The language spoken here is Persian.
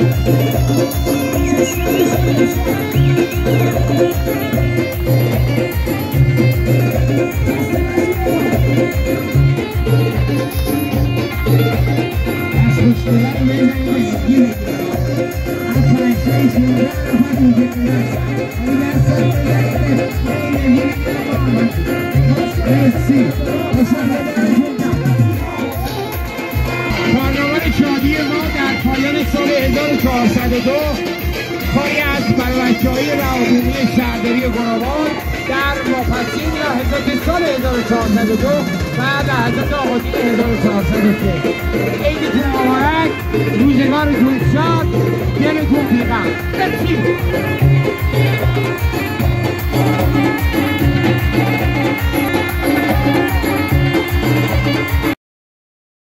پارلمان شادی ما در پایان سال 1402 کاری از برای بچه‌های روابطی شهرداری گناباد در مفصل لحظات سال 1402 و لحظات آغازین 1403